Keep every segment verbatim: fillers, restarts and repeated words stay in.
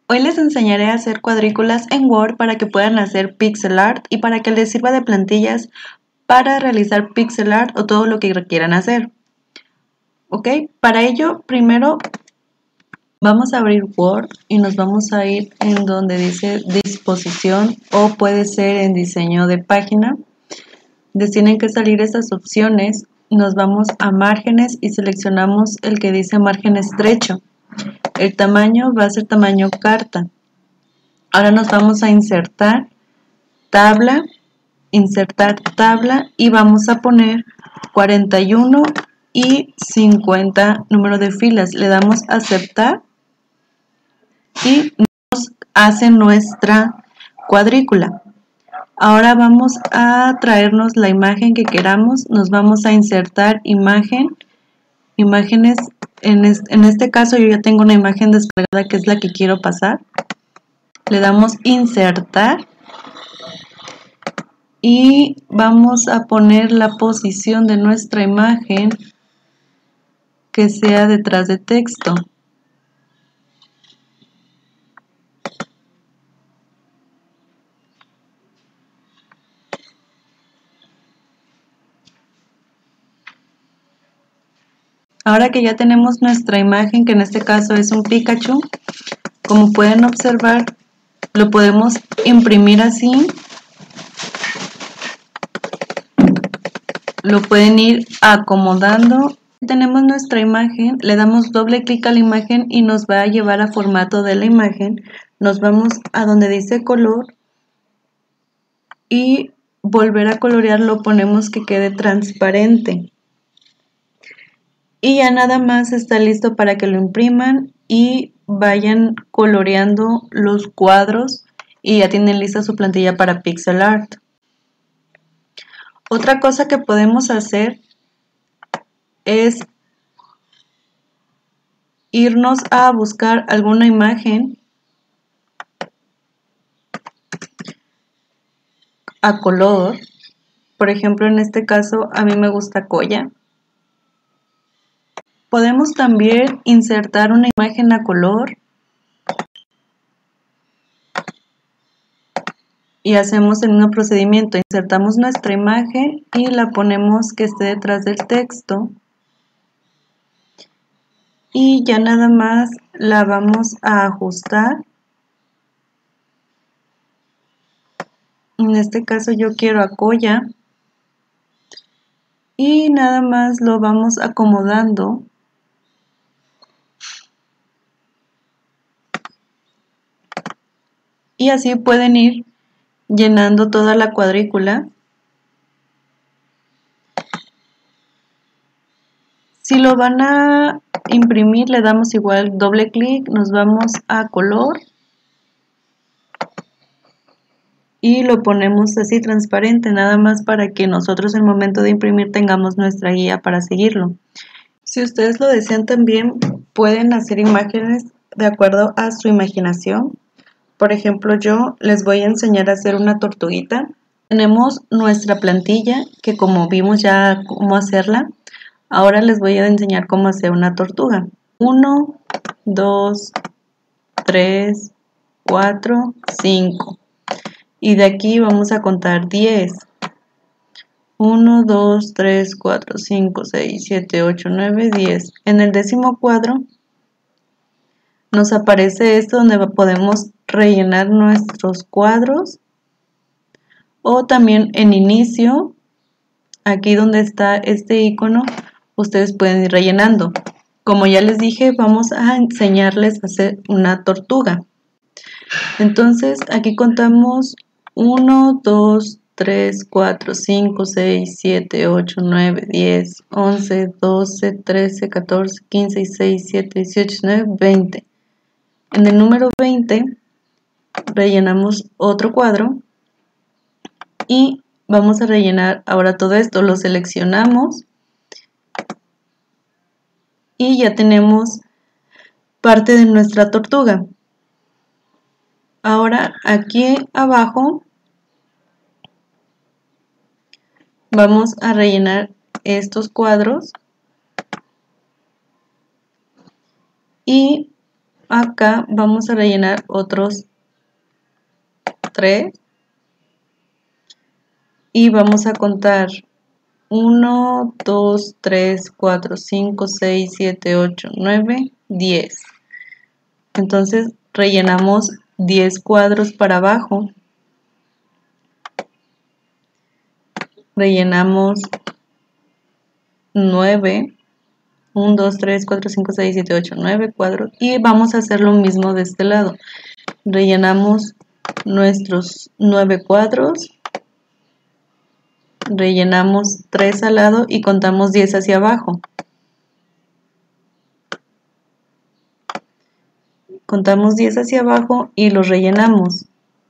Hoy les enseñaré a hacer cuadrículas en Word para que puedan hacer pixel art y para que les sirva de plantillas para realizar pixel art o todo lo que quieran hacer. Ok, para ello primero vamos a abrir Word y nos vamos a ir en donde dice disposición o puede ser en diseño de página. Les tienen que salir esas opciones. Nos vamos a márgenes y seleccionamos el que dice margen estrecho. El tamaño va a ser tamaño carta. Ahora nos vamos a insertar tabla, insertar tabla y vamos a poner cuarenta y uno y cincuenta número de filas. Le damos a aceptar y nos hace nuestra cuadrícula. Ahora vamos a traernos la imagen que queramos. Nos vamos a insertar imagen, imágenes. En este, en este caso yo ya tengo una imagen descargada que es la que quiero pasar. Le damos insertar y vamos a poner la posición de nuestra imagen que sea detrás de texto. Ahora que ya tenemos nuestra imagen, que en este caso es un Pikachu, como pueden observar, lo podemos imprimir así. Lo pueden ir acomodando. Tenemos nuestra imagen, le damos doble clic a la imagen y nos va a llevar a formato de la imagen. Nos vamos a donde dice color y volver a colorear, lo ponemos que quede transparente. Y ya nada más está listo para que lo impriman y vayan coloreando los cuadros y ya tienen lista su plantilla para pixel art. Otra cosa que podemos hacer es irnos a buscar alguna imagen a color. Por ejemplo, en este caso a mí me gusta Koya. Podemos también insertar una imagen a color y hacemos el mismo procedimiento. Insertamos nuestra imagen y la ponemos que esté detrás del texto y ya nada más la vamos a ajustar. En este caso yo quiero a Koya y nada más lo vamos acomodando. Y así pueden ir llenando toda la cuadrícula. Si lo van a imprimir, le damos igual doble clic, nos vamos a color y lo ponemos así transparente, nada más para que nosotros al momento de imprimir tengamos nuestra guía para seguirlo. Si ustedes lo desean también pueden hacer imágenes de acuerdo a su imaginación. Por ejemplo, yo les voy a enseñar a hacer una tortuguita. Tenemos nuestra plantilla, que como vimos ya cómo hacerla. Ahora les voy a enseñar cómo hacer una tortuga. uno, dos, tres, cuatro, cinco. Y de aquí vamos a contar diez. uno, dos, tres, cuatro, cinco, seis, siete, ocho, nueve, diez. En el décimo cuadro nos aparece esto donde podemos rellenar nuestros cuadros, o también en inicio, aquí donde está este icono, ustedes pueden ir rellenando. Como ya les dije, vamos a enseñarles a hacer una tortuga. Entonces aquí contamos uno, dos, tres, cuatro, cinco, seis, siete, ocho, nueve, diez, once, doce, trece, catorce, quince, dieciséis, diecisiete, dieciocho, diecinueve, veinte. En el número veinte rellenamos otro cuadro y vamos a rellenar ahora todo esto. Lo seleccionamos y ya tenemos parte de nuestra tortuga. Ahora aquí abajo vamos a rellenar estos cuadros y acá vamos a rellenar otros tres y vamos a contar uno, dos, tres, cuatro, cinco, seis, siete, ocho, nueve, diez. Entonces rellenamos diez cuadros para abajo, rellenamos nueve, uno, dos, tres, cuatro, cinco, seis, siete, ocho, nueve cuadros y vamos a hacer lo mismo de este lado. Rellenamos nuestros nueve cuadros, rellenamos tres al lado y contamos diez hacia abajo. Contamos diez hacia abajo y los rellenamos.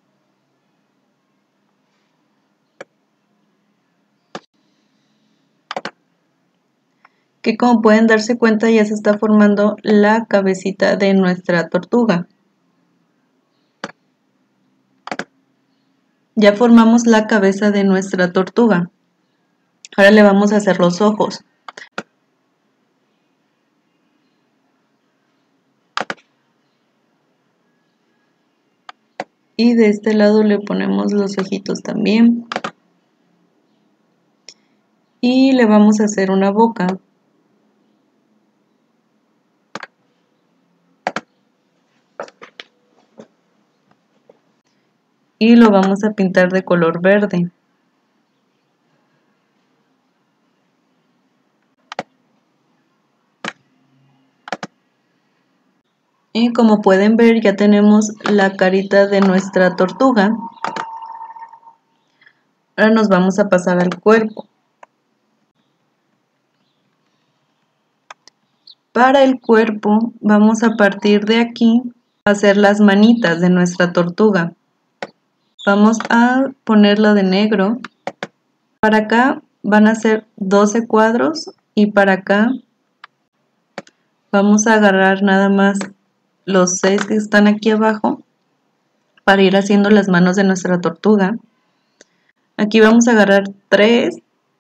Que como pueden darse cuenta ya se está formando la cabecita de nuestra tortuga. Ya formamos la cabeza de nuestra tortuga. Ahora le vamos a hacer los ojos. Y de este lado le ponemos los ojitos también. Y le vamos a hacer una boca. Y lo vamos a pintar de color verde. Y como pueden ver ya tenemos la carita de nuestra tortuga. Ahora nos vamos a pasar al cuerpo. Para el cuerpo vamos a partir de aquí a hacer las manitas de nuestra tortuga. Vamos a ponerla de negro. Para acá van a ser doce cuadros y para acá vamos a agarrar nada más los seis que están aquí abajo para ir haciendo las manos de nuestra tortuga. Aquí vamos a agarrar tres,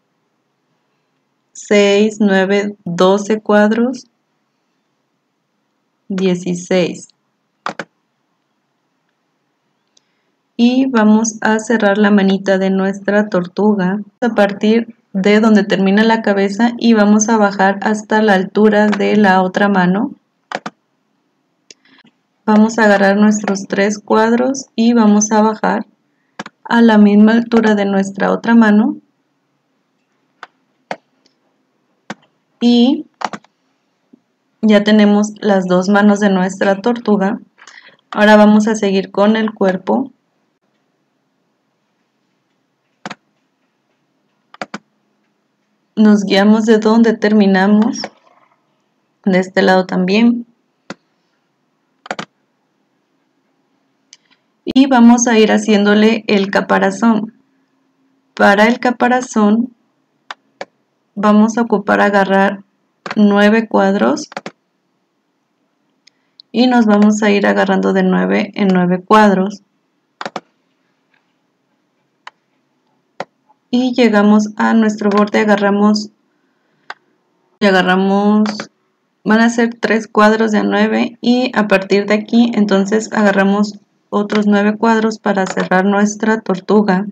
seis, nueve, doce cuadros, dieciséis. Y vamos a cerrar la manita de nuestra tortuga a partir de donde termina la cabeza y vamos a bajar hasta la altura de la otra mano. Vamos a agarrar nuestros tres cuadros y vamos a bajar a la misma altura de nuestra otra mano. Y ya tenemos las dos manos de nuestra tortuga. Ahora vamos a seguir con el cuerpo. Nos guiamos de donde terminamos, de este lado también. Y vamos a ir haciéndole el caparazón. Para el caparazón vamos a ocupar agarrar nueve cuadros y nos vamos a ir agarrando de nueve en nueve cuadros. Y llegamos a nuestro borde, agarramos y agarramos, van a ser tres cuadros de nueve y a partir de aquí entonces agarramos otros nueve cuadros para cerrar nuestra tortuga.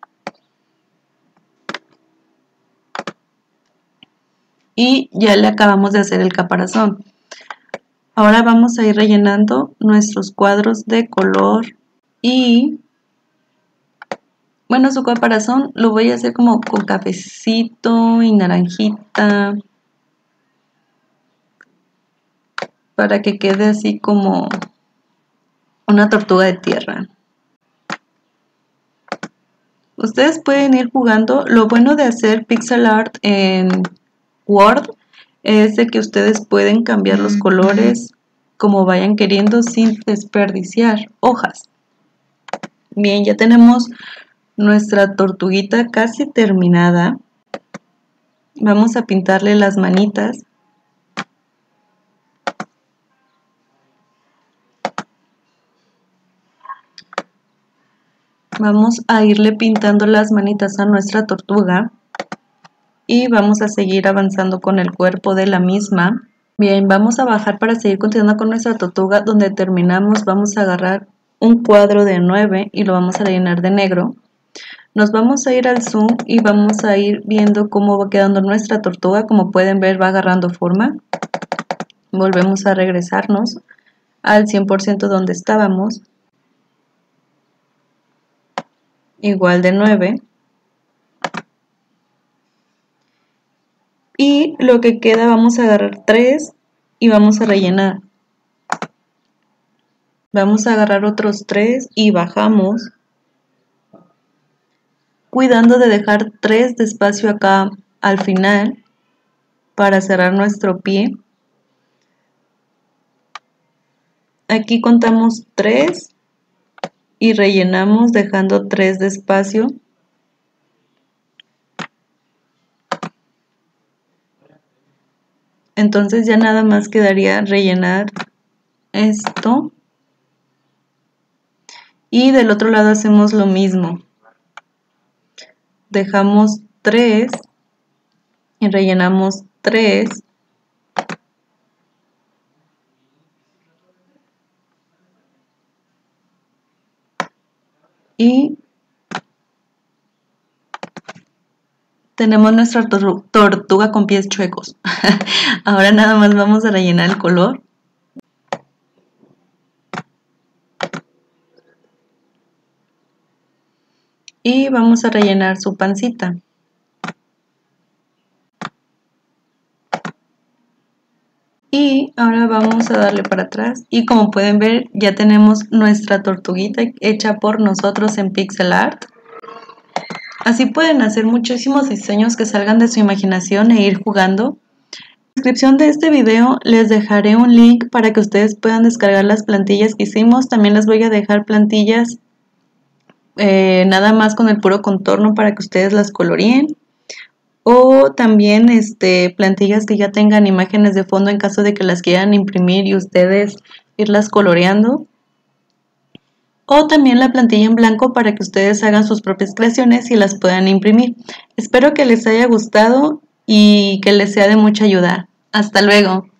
Y ya le acabamos de hacer el caparazón. Ahora vamos a ir rellenando nuestros cuadros de color y bueno, su caparazón lo voy a hacer como con cafecito y naranjita para que quede así como una tortuga de tierra. Ustedes pueden ir jugando. Lo bueno de hacer pixel art en Word es de que ustedes pueden cambiar los colores como vayan queriendo sin desperdiciar hojas. Bien, ya tenemos nuestra tortuguita casi terminada. Vamos a pintarle las manitas. Vamos a irle pintando las manitas a nuestra tortuga y vamos a seguir avanzando con el cuerpo de la misma. Bien, vamos a bajar para seguir continuando con nuestra tortuga. Donde terminamos vamos a agarrar un cuadro de nueve y lo vamos a rellenar de negro. Nos vamos a ir al zoom y vamos a ir viendo cómo va quedando nuestra tortuga. Como pueden ver, va agarrando forma. Volvemos a regresarnos al cien por ciento donde estábamos. Igual de nueve. Y lo que queda vamos a agarrar tres y vamos a rellenar. Vamos a agarrar otros tres y bajamos, cuidando de dejar tres de espacio acá al final para cerrar nuestro pie. Aquí contamos tres y rellenamos dejando tres de espacio. Entonces ya nada más quedaría rellenar esto. Y del otro lado hacemos lo mismo. Dejamos tres y rellenamos tres. Y tenemos nuestra tor- tortuga con pies chuecos. Ahora nada más vamos a rellenar el color. Y vamos a rellenar su pancita. Y ahora vamos a darle para atrás. Y como pueden ver, ya tenemos nuestra tortuguita hecha por nosotros en pixel art. Así pueden hacer muchísimos diseños que salgan de su imaginación e ir jugando. En la descripción de este video les dejaré un link para que ustedes puedan descargar las plantillas que hicimos. También les voy a dejar plantillas eh, nada más con el puro contorno para que ustedes las coloreen. O también este, plantillas que ya tengan imágenes de fondo en caso de que las quieran imprimir y ustedes irlas coloreando. O también la plantilla en blanco para que ustedes hagan sus propias creaciones y las puedan imprimir. Espero que les haya gustado y que les sea de mucha ayuda. Hasta luego.